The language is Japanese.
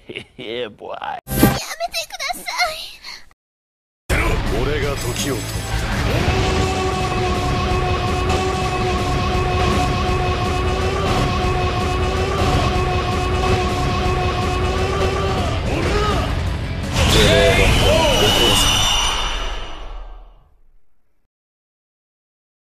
Yeah, boy. やめてください。 俺が時を止めた。